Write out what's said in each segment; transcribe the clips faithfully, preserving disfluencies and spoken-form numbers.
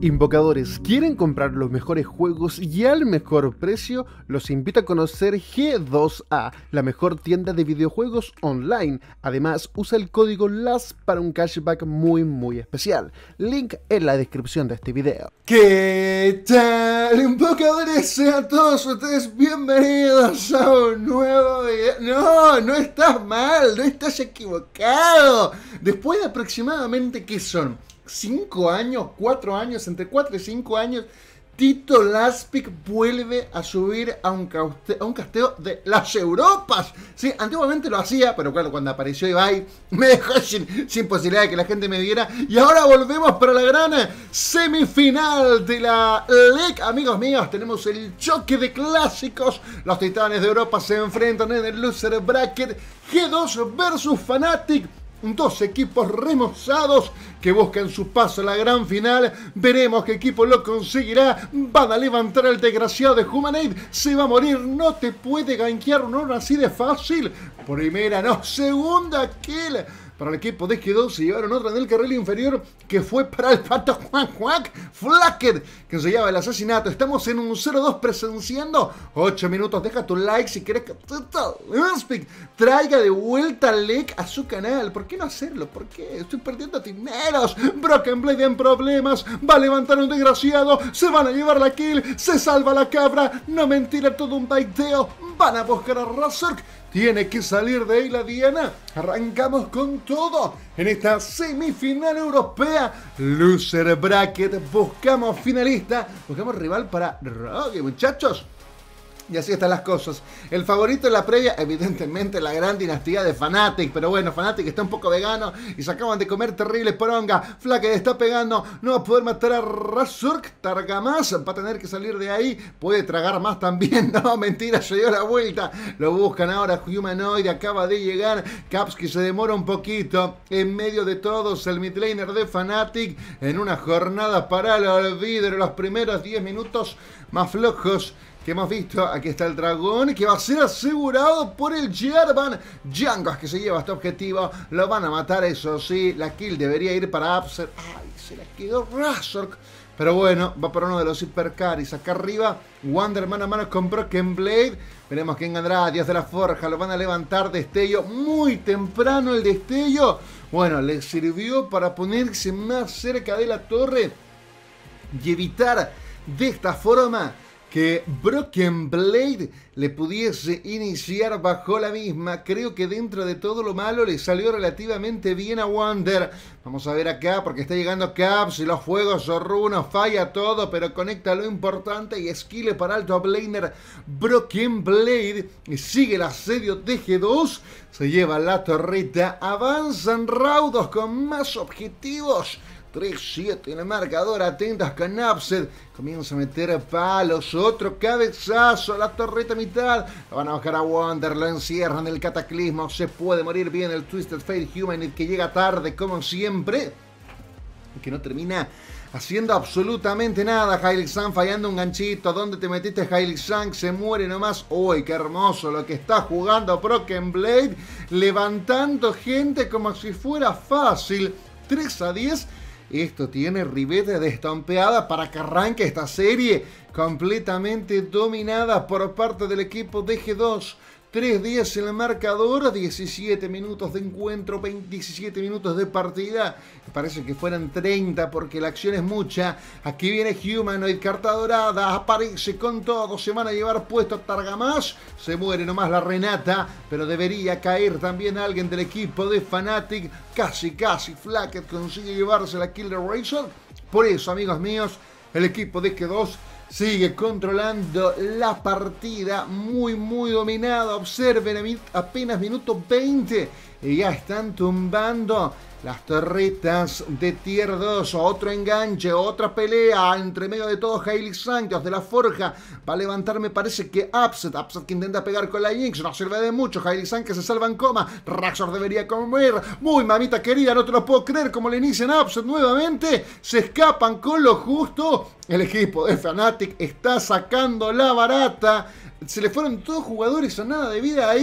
Invocadores, ¿quieren comprar los mejores juegos y al mejor precio? Los invito a conocer G dos A, la mejor tienda de videojuegos online. Además, usa el código L A S para un cashback muy muy especial. Link en la descripción de este video. ¿Qué tal, invocadores? Sean todos ustedes bienvenidos a un nuevo video. No, no estás mal, no estás equivocado. Después de aproximadamente, ¿qué son? cinco años, cuatro años, entre cuatro y cinco años, Tito Laspic vuelve a subir a un, a un casteo de las Europas. Sí, antiguamente lo hacía, pero claro, cuando apareció Ibai me dejó sin, sin posibilidad de que la gente me viera. Y ahora volvemos para la gran semifinal de la League. Amigos míos, tenemos el choque de clásicos. Los titanes de Europa se enfrentan en el loser bracket. G dos versus Fnatic. Dos equipos remozados que buscan su paso a la gran final. Veremos qué equipo lo conseguirá. Van a levantar al desgraciado de Humanade. Se va a morir. No te puede gankear un oro así de fácil. Primera, no, segunda kill. Para el equipo de G dos se llevaron otra en el carril inferior que fue para el pato Juan Juan Flacker, que se lleva el asesinato. Estamos en un cero dos presenciando ocho minutos. Deja tu like si querés que Tito Laspic traiga de vuelta a League a su canal. ¿Por qué no hacerlo? ¿Por qué? Estoy perdiendo dineros. Broken Blade en problemas. Va a levantar un desgraciado. Se van a llevar la kill. Se salva la cabra. No mentira, todo un baiteo. Van a buscar a Razork. Tiene que salir de ahí la Diana. Arrancamos con todo en esta semifinal europea. Loser bracket. Buscamos finalista. Buscamos rival para Rogue, muchachos. Y así están las cosas. El favorito en la previa, evidentemente, la gran dinastía de Fnatic. Pero bueno, Fnatic está un poco vegano y se acaban de comer terrible poronga. Flacker está pegando. No va a poder matar a Razork. Targa más. Va a tener que salir de ahí. Puede tragar más también. No, mentira, se dio la vuelta. Lo buscan ahora. Humanoid acaba de llegar. Kapski se demora un poquito. En medio de todos, el midlaner de Fnatic. En una jornada para el olvido. Los primeros diez minutos más flojos que hemos visto. Aquí está el dragón que va a ser asegurado por el Jarvan. Jungos que se lleva este objetivo. Lo van a matar, eso sí. La kill debería ir para Upset. Ay, se la quedó Razork. Pero bueno, va para uno de los hipercarries. Acá arriba, Wander mano a mano con Broken Blade. Veremos quién ganará. Dios de la Forja. Lo van a levantar. Destello. Muy temprano el destello. Bueno, le sirvió para ponerse más cerca de la torre y evitar de esta forma que Broken Blade le pudiese iniciar bajo la misma. Creo que dentro de todo lo malo le salió relativamente bien a Wander. Vamos a ver acá porque está llegando Caps y los fuegos o runos. Falla todo, pero conecta lo importante y skill para el top laner Broken Blade. Y sigue el asedio de G dos. Se lleva la torreta. Avanzan raudos con más objetivos. tres siete en el marcador, atentas con Upset. Comienza a meter palos, otro cabezazo, la torreta mitad. Lo van a bajar a Wander, lo encierran el cataclismo. Se puede morir bien el Twisted Fate Humanid que llega tarde como siempre. Y que no termina haciendo absolutamente nada. Hailixang fallando un ganchito. ¿Dónde te metiste, Hailixang? Se muere nomás. Uy, qué hermoso lo que está jugando Broken Blade. Levantando gente como si fuera fácil. tres a diez. Esto tiene ribete de estampeada para que arranque esta serie completamente dominada por parte del equipo de G dos. tres diez en el marcador, diecisiete minutos de encuentro, diecisiete minutos de partida. Parece que fueran treinta porque la acción es mucha. Aquí viene Humanoid, carta dorada, aparece con todo. Se van a llevar puesto Targamas. Se muere nomás la Renata, pero debería caer también alguien del equipo de Fnatic. Casi, casi Flacket consigue llevarse la kill de Razor. Por eso, amigos míos, el equipo de G dos sigue controlando la partida, muy muy dominada. Observen, apenas minuto veinte y ya están tumbando las torretas de tier dos. Otro enganche, otra pelea entre medio de todos. Hailixang, Dios de la Forja, va a levantar, me parece que Upset. Upset que intenta pegar con la Jinx, no sirve de mucho. Hailixang que se salva en coma. Razor debería comer. Muy mamita querida, no te lo puedo creer como le inician a Upset nuevamente. Se escapan con lo justo. El equipo de Fnatic está sacando la barata. Se le fueron todos jugadores a nada de vida ahí.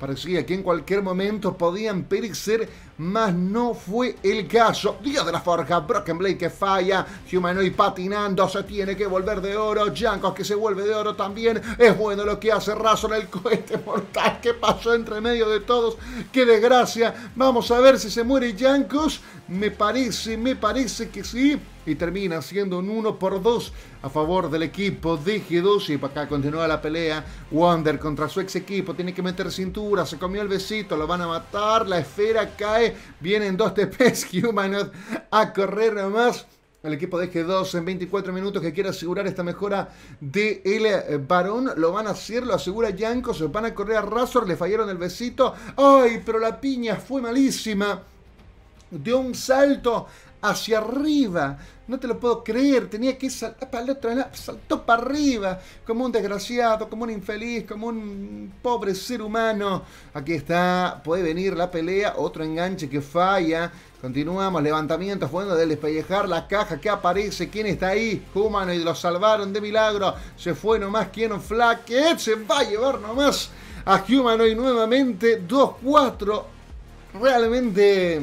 Parecía que en cualquier momento podían perecer, mas no fue el caso. Dios de la forja, Broken Blade que falla, Humanoid patinando, se tiene que volver de oro, Jankos que se vuelve de oro también. Es bueno lo que hace Razor, el cohete mortal que pasó entre medio de todos. ¡Qué desgracia! Vamos a ver si se muere Jankos. Me parece, me parece que sí. Y termina siendo un uno por dos a favor del equipo de G dos. Y para acá continúa la pelea. Wonder contra su ex equipo. Tiene que meter cintura. Se comió el besito. Lo van a matar. La esfera cae. Vienen dos T Ps Humanoid a correr nomás. El equipo de G dos en veinticuatro minutos que quiere asegurar esta mejora de el varón. Lo van a hacer, lo asegura Jankos. Se van a correr a Razor. Le fallaron el besito. ¡Ay! Pero la piña fue malísima. Dio un salto hacia arriba. No te lo puedo creer. Tenía que saltar para el otro lado. Saltó para arriba. Como un desgraciado, como un infeliz, como un pobre ser humano. Aquí está. Puede venir la pelea. Otro enganche que falla. Continuamos. Levantamientos. Bueno, de despellejar la caja que aparece. ¿Quién está ahí? Humanoid. Lo salvaron de milagro. Se fue nomás. ¿Quién? Flacket. Se va a llevar nomás a Humanoid nuevamente. dos cuatro. Realmente...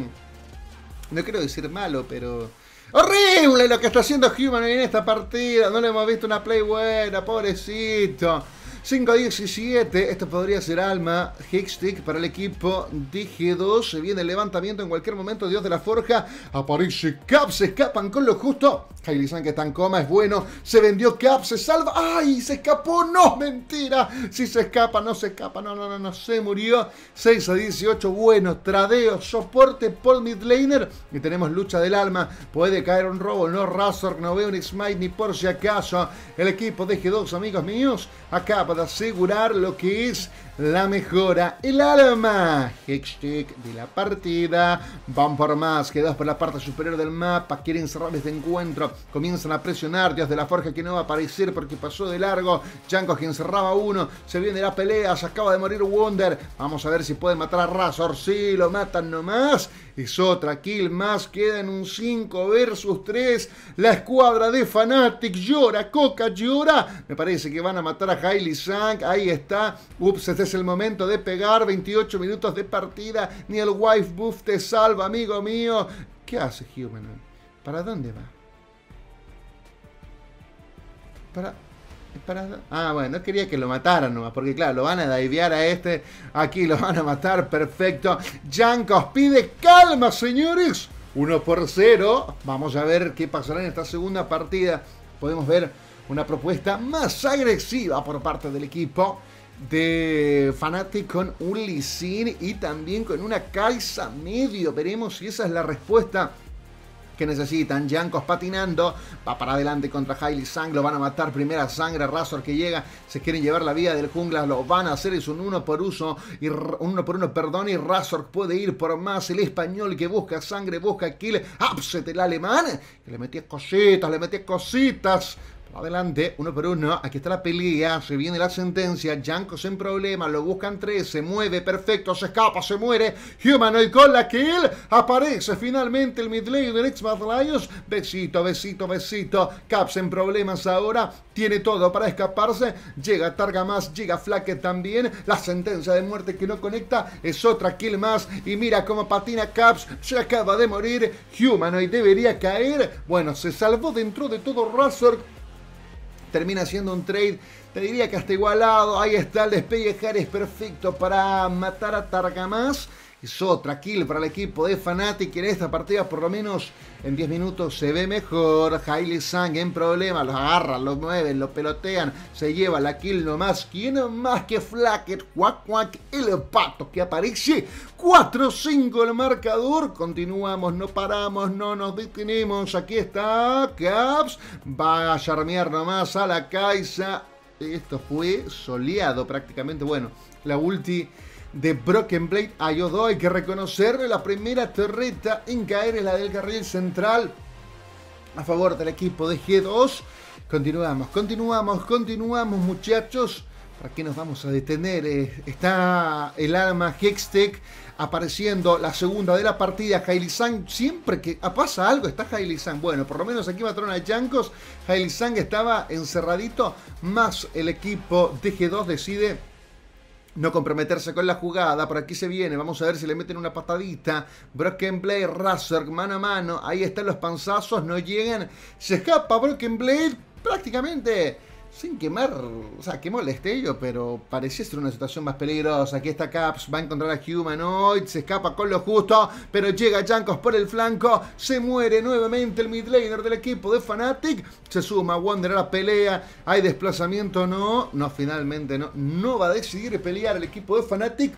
no quiero decir malo, pero... ¡horrible lo que está haciendo Humanoid en esta partida! No le hemos visto una play buena, pobrecito. cinco diecisiete, esto podría ser alma. Hextech para el equipo de G dos. Se viene el levantamiento en cualquier momento. Dios de la forja. Aparece Cap. Se escapan con lo justo. Hailey-san que está en coma. Es bueno. Se vendió Cap. Se salva. ¡Ay! Se escapó. No, mentira. Si se escapa, no se escapa. No, no, no, no. Se murió. seis a dieciocho. Bueno. Tradeo. Soporte por midlaner. Y tenemos lucha del alma. Puede caer un robo. No Razor. No veo un smite ni por si acaso. El equipo de G dos, amigos míos. Acá para asegurar lo que es la mejora. El alma. Hextech de la partida. Van por más. G dos por la parte superior del mapa. Quieren cerrar este encuentro. Comienzan a presionar. Dios de la forja que no va a aparecer porque pasó de largo. Jankos que encerraba uno. Se viene la pelea. Se acaba de morir Wonder. Vamos a ver si pueden matar a Razor. Sí, lo matan nomás. Es otra kill más. Quedan un cinco versus tres. La escuadra de Fnatic llora. Coca llora. Me parece que van a matar a Hailey-san. Ahí está. Ups, este es el momento de pegar. veintiocho minutos de partida. Ni el wife buff te salva, amigo mío. ¿Qué hace Humanoid? ¿Para dónde va? Para... Para... Ah, bueno, no quería que lo mataran nomás, porque claro, lo van a divear a este, aquí lo van a matar, perfecto. Jankos pide calma, señores. uno por cero. Vamos a ver qué pasará en esta segunda partida. Podemos ver una propuesta más agresiva por parte del equipo de Fnatic con un Lee Sin y también con una Kai'Sa medio. Veremos si esa es la respuesta que necesitan. Jankos patinando, va para adelante contra Hailey-san, lo van a matar, primera sangre, Razor que llega, se quieren llevar la vida del jungla, lo van a hacer, es un uno por uno, y uno por uno, perdón, y Razor puede ir por más, el español que busca sangre, busca kill, upset el alemán, que le metía cositas, le metía cositas. Adelante, uno por uno, aquí está la pelea, se viene la sentencia, Jankos en problema, lo buscan tres, se mueve, perfecto, se escapa, se muere, Humanoid con la kill, aparece finalmente el midlane de X-Mad Lions, besito, besito, besito, Caps en problemas ahora, tiene todo para escaparse, llega Targa más, llega Flacket también, la sentencia de muerte que no conecta, es otra kill más, y mira cómo patina Caps, se acaba de morir, Humanoid debería caer, bueno, se salvó dentro de todo Razor. Termina siendo un trade, te diría que hasta igualado. Ahí está el despellejar, es perfecto para matar a Targamas. Es otra kill para el equipo de Fnatic, que en esta partida por lo menos en diez minutos se ve mejor. Hailey-san en problema, los agarran, los mueven, los pelotean, se lleva la kill nomás. ¿Quién más que Flacket? Cuac, cuac, el pato que aparece. cuatro cinco el marcador. Continuamos, no paramos, no nos detenemos. Aquí está Caps. Va a charmear nomás a la Kai'Sa. Esto fue soleado prácticamente. Bueno, la ulti de Broken Blade ayudó, hay que reconocerle. La primera torreta en caer es la del carril central a favor del equipo de G dos. Continuamos, continuamos, continuamos, muchachos. ¿Para qué nos vamos a detener? Eh, está el alma Hextech apareciendo, la segunda de la partida. Hailey-san, siempre que pasa algo está Hailey-san. Bueno, por lo menos aquí mataron a Jankos. Hailey-san estaba encerradito, más el equipo de G dos decide no comprometerse con la jugada. Por aquí se viene, vamos a ver si le meten una patadita. Broken Blade, Razor, mano a mano. Ahí están los panzazos, no llegan. Se escapa Broken Blade prácticamente sin quemar, o sea, quemó el destello, pero parecía ser una situación más peligrosa. Aquí está Caps, va a encontrar a Humanoid, se escapa con lo justo, pero llega Jankos por el flanco, se muere nuevamente el mid laner del equipo de Fnatic, se suma Wonder a la pelea, hay desplazamiento, no, no, finalmente no, no va a decidir pelear el equipo de Fnatic,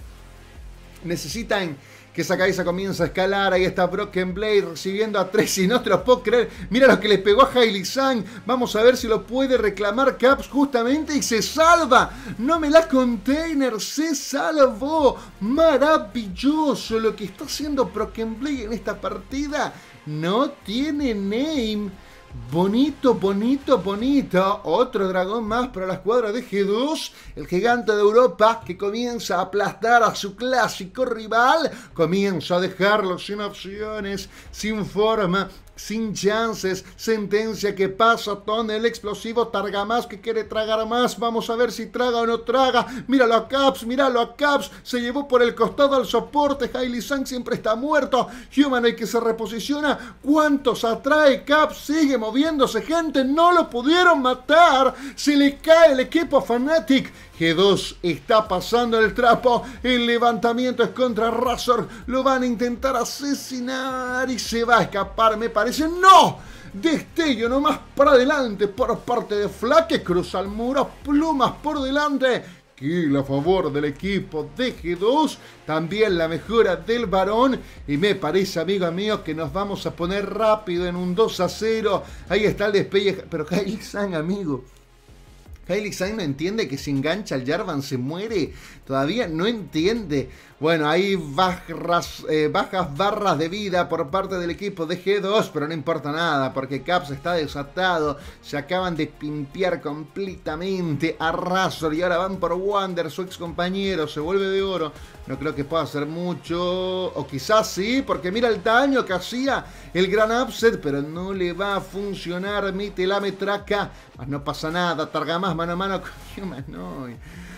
necesitan que esa cabeza comienza a escalar. Ahí está Broken Blade recibiendo a tres y no te lo puedo creer. Mira lo que le pegó a Hailey Sang. Vamos a ver si lo puede reclamar Caps justamente y se salva. No me la container, se salvó. Maravilloso lo que está haciendo Broken Blade en esta partida. No tiene name. Bonito, bonito, bonito. Otro dragón más para la escuadra de G dos. El gigante de Europa que comienza a aplastar a su clásico rival. Comienza a dejarlo sin opciones, sin forma, sin chances. Sentencia que pasa con el explosivo Targamas que quiere tragar más. Vamos a ver si traga o no traga. Míralo a Caps, míralo a Caps. Se llevó por el costado al soporte. Hailey Sang siempre está muerto. Humanoid que se reposiciona. ¿Cuántos atrae Caps? Sigue moviéndose, gente. No lo pudieron matar. Se le cae el equipo a Fnatic. G dos está pasando el trapo. El levantamiento es contra Razor. Lo van a intentar asesinar y se va a escapar, me parece. ¡No! Destello nomás para adelante por parte de Flaque. Cruza el muro. Plumas por delante. Kill a favor del equipo de G dos. También la mejora del varón. Y me parece, amigos míos, que nos vamos a poner rápido en un dos a cero. Ahí está el despegue. Pero Hailey Sang, amigo. Hailey Sang no entiende que si engancha al Jarvan se muere. Todavía no entiende. Bueno, hay bajas, eh, bajas barras de vida por parte del equipo de G dos, pero no importa nada porque Caps está desatado. Se acaban de pimpear completamente a Razor y ahora van por Wander, su ex compañero. Se vuelve de oro. No creo que pueda hacer mucho, o quizás sí, porque mira el daño que hacía el gran upset, pero no le va a funcionar. Mete la metraca, mas no pasa nada. Targamas mano a mano con Humanoid.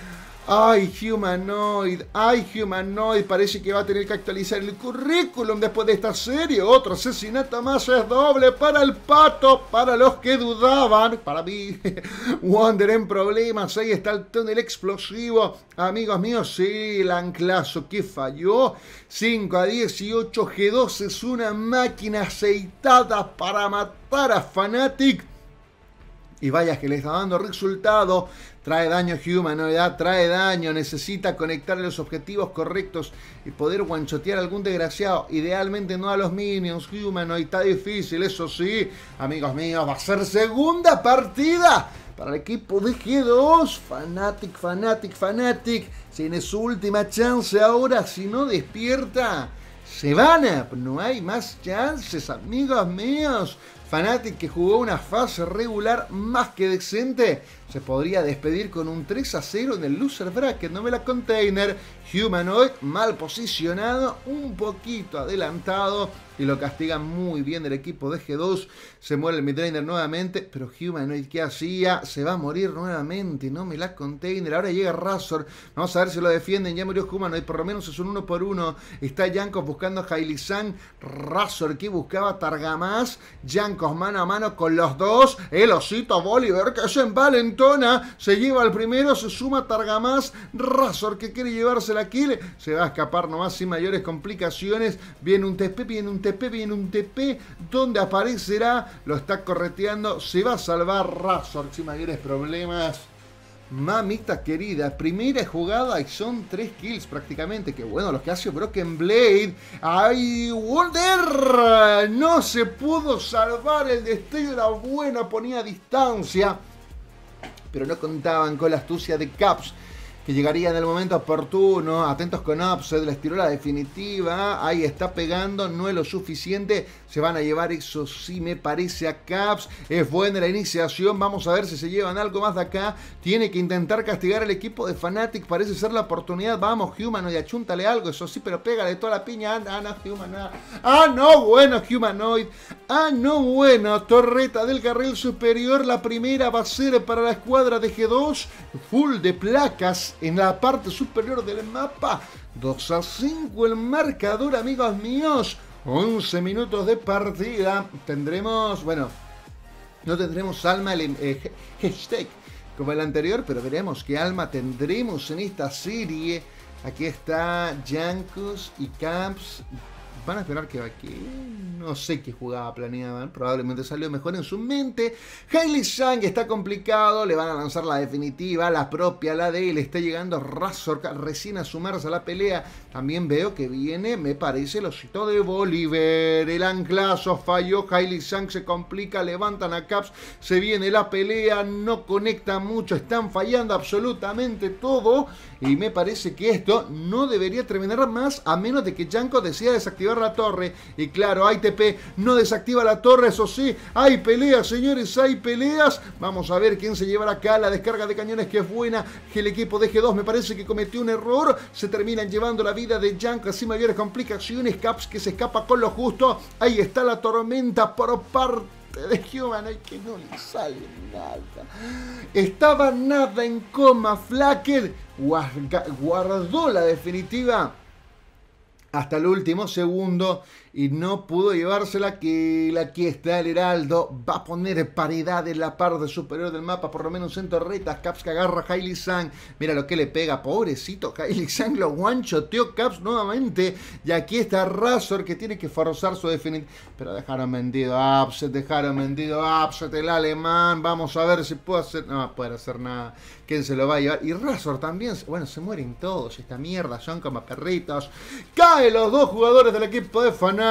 Ay, Humanoid, ay, Humanoid, parece que va a tener que actualizar el currículum después de esta serie. Otro asesinato más es doble para el pato, para los que dudaban, para mí. Wonder en problemas, ahí está el túnel explosivo. Amigos míos, sí, el anclazo que falló. cinco a dieciocho, G dos es una máquina aceitada para matar a Fnatic. Y vaya que le está dando resultado. Trae daño Humanoid, trae daño. Necesita conectar los objetivos correctos y poder guanchotear a algún desgraciado. Idealmente no a los minions. Humanoid está difícil, eso sí. Amigos míos, va a ser segunda partida para el equipo de G dos. Fnatic, Fnatic, Fnatic. Tiene su última chance ahora. Si no despierta, se van a... No hay más chances, amigos míos. Fnatic, que jugó una fase regular más que decente, se podría despedir con un tres a cero en el loser bracket. No me la container. Humanoid mal posicionado, un poquito adelantado y lo castiga muy bien el equipo de G dos. Se muere el midlaner nuevamente, pero Humanoid, ¿qué hacía? Se va a morir nuevamente. No me la container. Ahora llega Razor. Vamos a ver si lo defienden. Ya murió Humanoid, por lo menos es un uno por uno. Está Jankos buscando a Hailey Sang. Razor que buscaba Targamas. Jankos mano a mano con los dos. El osito Bolívar que se envalentona. Se lleva al primero, se suma Targamas. Razor que quiere llevarse la kill. Se va a escapar nomás sin mayores complicaciones. Viene un T P, viene un T P, viene un T P. ¿Dónde aparecerá? Lo está correteando. Se va a salvar Razor sin mayores problemas. Mamita querida, primera jugada y son tres kills prácticamente. Que bueno, lo que hace Broken Blade. ¡Ay, Wonder! No se pudo salvar. El destello era bueno, ponía a distancia. Pero no contaban con la astucia de Caps, que llegaría en el momento oportuno. Atentos con Upset, les tiró la definitiva. Ahí está pegando, no es lo suficiente. Se van a llevar, eso sí me parece, a Caps. Es buena la iniciación, vamos a ver si se llevan algo más de acá. Tiene que intentar castigar al equipo de Fnatic, parece ser la oportunidad. Vamos, Humanoid, achúntale algo, eso sí, pero pégale toda la piña. Ah, no, Humanoid. Ah, no, bueno, Humanoid. Ah, no, bueno, torreta del carril superior. La primera va a ser para la escuadra de G dos. full de placas en la parte superior del mapa. dos a cinco el marcador, amigos míos. once minutos de partida. Tendremos, bueno, no tendremos alma el eh, hashtag como el anterior, pero veremos qué alma tendremos en esta serie. Aquí está Jankos y Caps. Van a esperar que aquí. No sé qué jugada planeaban. Probablemente salió mejor en su mente. Hailey Zhang está complicado. Le van a lanzar la definitiva. La propia, la de él. Está llegando Razork recién a sumarse a la pelea. También veo que viene, me parece, el osito de Bolívar. El anclazo falló. Hailey Zhang se complica. Levantan a Caps. Se viene la pelea. No conecta mucho. Están fallando absolutamente todo. Y me parece que esto no debería terminar más a menos de que Janko decida desactivar la torre. Y claro, I T P no desactiva la torre, eso sí. Hay peleas, señores, hay peleas. Vamos a ver quién se llevará acá. La descarga de cañones que es buena. El equipo de G dos me parece que cometió un error. Se terminan llevando la vida de Janko sin mayores complicaciones. Caps que se escapa con lo justo. Ahí está la tormenta por parte de Human, que no le sale nada. Estaba nada en coma. Flacker guardó la definitiva hasta el último segundo y no pudo llevársela. Que aquí está el Heraldo. Va a poner paridad en la parte superior del mapa, por lo menos en torretas. Caps que agarra a Hailey Zhang. Mira lo que le pega, pobrecito Hailey Zhang. Lo one-shoteó Caps nuevamente. Y aquí está Razor que tiene que forzar su definitiva. Pero dejaron vendido a Upset, dejaron vendido a Upset, el alemán. Vamos a ver si puede hacer. No va a poder hacer nada. ¿Quién se lo va a llevar? Y Razor también. Bueno, se mueren todos. Esta mierda son como perritos. Caen los dos jugadores del equipo de Fnatic.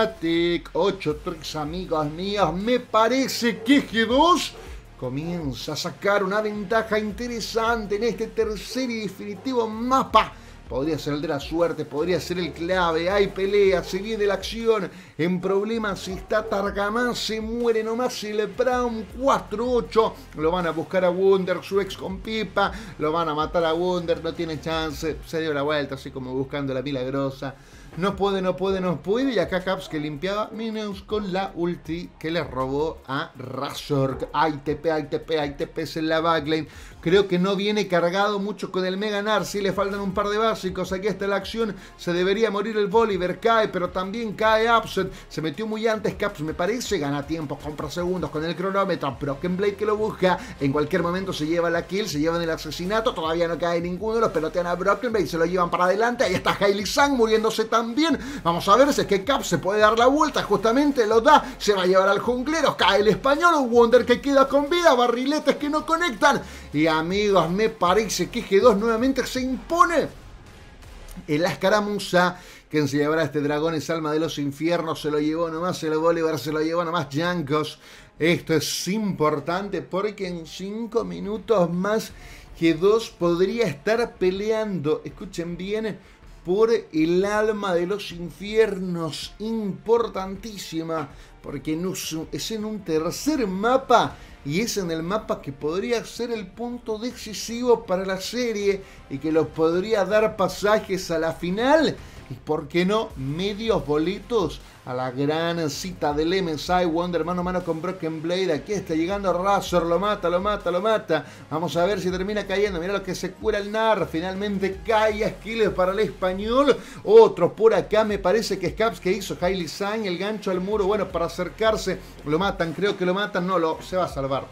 ocho tres, amigos míos. Me parece que G dos comienza a sacar una ventaja interesante en este tercer y definitivo mapa. Podría ser el de la suerte, podría ser el clave. Hay pelea, se viene la acción. En problemas está Targamán, se muere nomás el Brown. Cuatro ocho. Lo van a buscar a Wunder, su ex con pipa. Lo van a matar a Wunder, no tiene chance. Se dio la vuelta, así como buscando la milagrosa. No puede, no puede, no puede. Y acá Caps que limpiaba Minions con la ulti que le robó a Razork. I T P, I T P, I T P en la backlane. Creo que no viene cargado mucho con el Mega Gnar. Sí le faltan un par de básicos. Aquí está la acción. Se debería morir el Bolívar. Cae, pero también cae Upset. Se metió muy antes Caps, me parece. Gana tiempo, compra segundos con el cronómetro. Broken Blade que lo busca. En cualquier momento se lleva la kill. Se llevan el asesinato. Todavía no cae ninguno. Los pelotean a Broken Blade. Se lo llevan para adelante. Ahí está Hailey Zhang muriéndose también. Vamos a ver si es que Caps se puede dar la vuelta. Justamente lo da. Se va a llevar al junglero. Cae el español. Un Wonder que queda con vida. Barriletes que no conectan. Y amigos, me parece que G dos nuevamente se impone en la escaramuza. Quien se llevará este dragón es Alma de los Infiernos. Se lo llevó nomás el Bolívar. Se lo llevó nomás Jankos. Esto es importante porque en cinco minutos más G dos podría estar peleando. Escuchen bien. Por el Alma de los Infiernos. Importantísima. Porque es en un tercer mapa. Y es en el mapa que podría ser el punto decisivo para la serie. Y que los podría dar pasajes a la final. Y por qué no, medios boletos a la gran cita del M S I. Wonder mano a mano con Broken Blade. Aquí está llegando Razor. Lo mata, lo mata, lo mata. Vamos a ver si termina cayendo. Mira lo que se cura el Gnar. Finalmente cae a skills para el español. Otro por acá. Me parece que es Caps que hizo Hailey Zhang. El gancho al muro. Bueno, para acercarse. Lo matan. Creo que lo matan. No, lo, se va a salvar.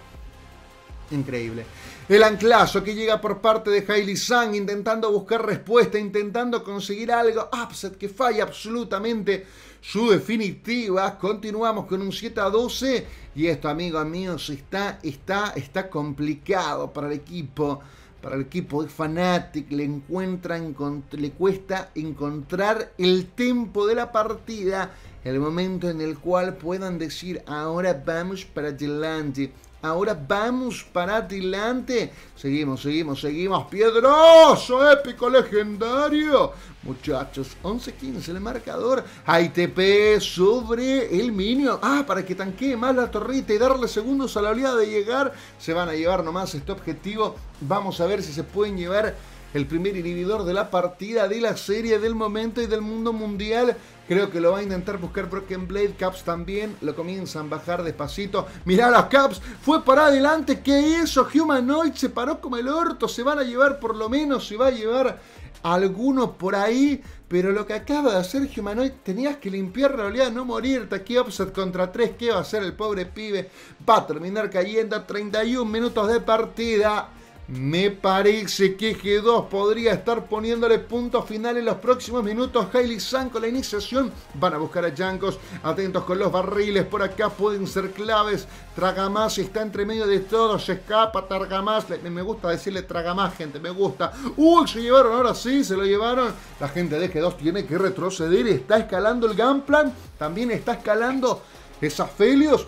Increíble. El anclazo que llega por parte de Hailey Zhang, intentando buscar respuesta, intentando conseguir algo. Upset que falla absolutamente su definitiva. Continuamos con un siete a doce. Y esto, amigos míos, está, está, está complicado para el equipo. Para el equipo de Fnatic. Le, encuentran, le cuesta encontrar el tempo de la partida. El momento en el cual puedan decir, ahora vamos para adelante. Ahora vamos para adelante. Seguimos, seguimos, seguimos. Piedroso, épico, legendario. Muchachos, once quince el marcador. I T P sobre el Minion. Ah, para que tanquee más la torrita y darle segundos a la oleada de llegar. Se van a llevar nomás este objetivo. Vamos a ver si se pueden llevar el primer inhibidor de la partida, de la serie, del momento y del mundo mundial. Creo que lo va a intentar buscar Broken Blade. Caps también lo comienzan a bajar despacito. Mirá las Caps, fue para adelante. ¿Qué hizo? Humanoid se paró como el orto. Se van a llevar, por lo menos se va a llevar alguno por ahí. Pero lo que acaba de hacer Humanoid, tenías que limpiar la oleada, no morirte. Aquí offset contra tres, ¿qué va a hacer el pobre pibe? Va a terminar cayendo. Treinta y un minutos de partida. Me parece que G dos podría estar poniéndole punto final en los próximos minutos. Hailey Zhang con la iniciación. Van a buscar a Jankos. Atentos con los barriles. Por acá pueden ser claves. Tragamás está entre medio de todos. Se escapa Tragamás. Me gusta decirle Tragamás, gente. Me gusta. Uy, se llevaron. Ahora sí, se lo llevaron. La gente de G dos tiene que retroceder. Está escalando el Gunplan. También está escalando esas Felios.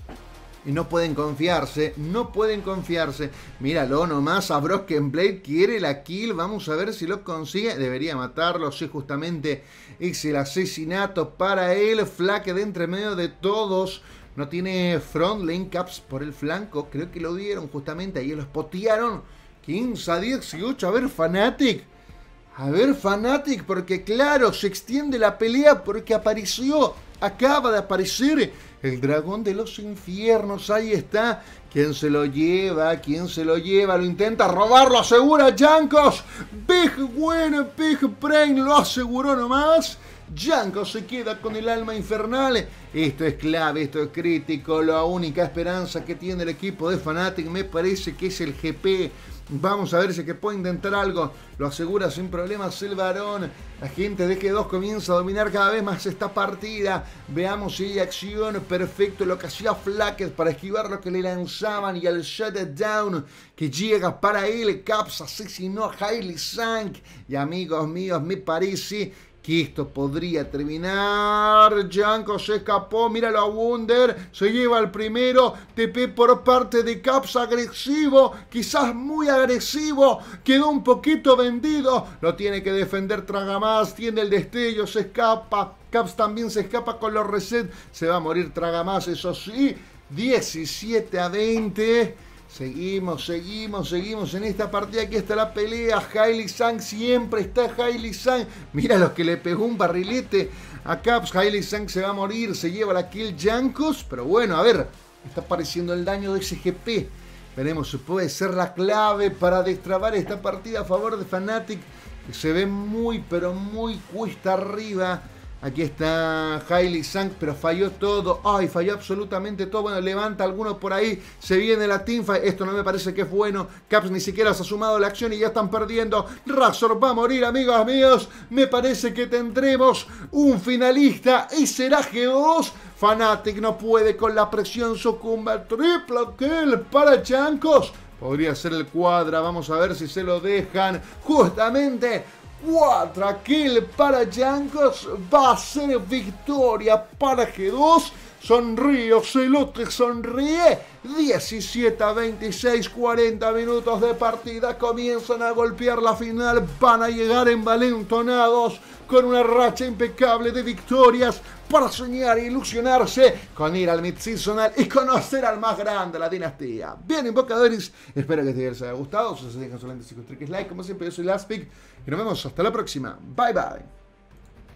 Y no pueden confiarse, no pueden confiarse. Míralo nomás, a Broken Blade quiere la kill. Vamos a ver si lo consigue. Debería matarlo, sí, justamente es el asesinato para él. Flaque de entre medio de todos. No tiene front lane. Caps por el flanco. Creo que lo dieron justamente, ahí lo spotearon. quince a dieciocho, a ver Fnatic. A ver Fnatic, porque claro, se extiende la pelea porque apareció. Acaba de aparecer el dragón de los infiernos. Ahí está. ¿Quién se lo lleva? ¿Quién se lo lleva? Lo intenta robar, lo asegura Jankos. Big bueno, Big Brain lo aseguró nomás. Jankos se queda con el alma infernal. Esto es clave, esto es crítico. La única esperanza que tiene el equipo de Fnatic me parece que es el G P. Vamos a ver si es que puede intentar algo. Lo asegura sin problemas el varón. La gente de G dos comienza a dominar cada vez más esta partida. Veamos si hay acción. Perfecto lo que hacía Flacket para esquivar lo que le lanzaban. Y el shutdown que llega para él. Caps asesinó a Hailey Zhang. Y amigos míos, me parece que esto podría terminar. Janko se escapó. Míralo a Wunder. Se lleva el primero. T P por parte de Caps. Agresivo. Quizás muy agresivo. Quedó un poquito vendido. Lo tiene que defender Tragamás. Tiene el destello. Se escapa. Caps también se escapa con los resets. Se va a morir Tragamás. Eso sí. diecisiete a veinte. Seguimos, seguimos, seguimos en esta partida. Aquí está la pelea. Hailey Zhang, siempre está Hailey Zhang. Mira los que le pegó un barrilete a Caps. Hailey Zhang se va a morir. Se lleva la kill Jankos. Pero bueno, a ver. Está apareciendo el daño de ese G P. Veremos si puede ser la clave para destrabar esta partida a favor de Fnatic. Que se ve muy, pero muy cuesta arriba. Aquí está Hailey Zhang, pero falló todo. Ay, falló absolutamente todo. Bueno, levanta alguno por ahí. Se viene la teamfight. Esto no me parece que es bueno. Caps ni siquiera se ha sumado a la acción y ya están perdiendo. Razor va a morir, amigos míos. Me parece que tendremos un finalista y será G dos. Fnatic no puede con la presión. Sucumba. Triple kill para Jankos. Podría ser el cuadra. Vamos a ver si se lo dejan. Justamente. cuatro kill para Jankos. Va a ser victoria para G dos. Sonríe, Ocelote sonríe. diecisiete a veintiséis, cuarenta minutos de partida. Comienzan a golpear la final. Van a llegar envalentonados con una racha impecable de victorias para soñar e ilusionarse con ir al Mid-Seasonal y conocer al más grande de la dinastía. Bien, invocadores, espero que este video les haya gustado. Si se dejan solamente cinco like, como siempre, yo soy Lastpick y nos vemos hasta la próxima. Bye bye.